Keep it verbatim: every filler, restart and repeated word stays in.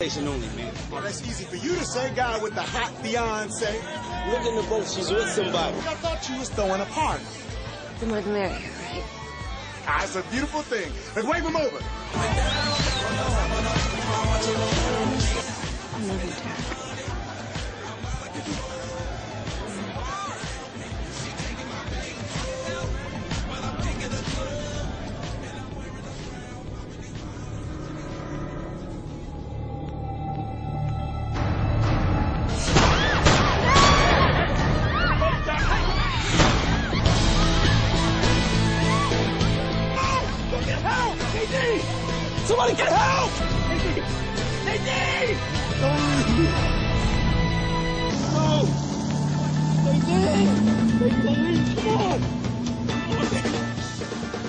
only, man. Well, that's easy for you to say, guy with the hot fiance. Look in the boat, she's with somebody. I thought you was throwing a party. The more the merrier, right? Ah, it's a beautiful thing. Let's wave him over. I love you, Tara. Somebody get help! Nadine! No! Nadine! Nadine, come on!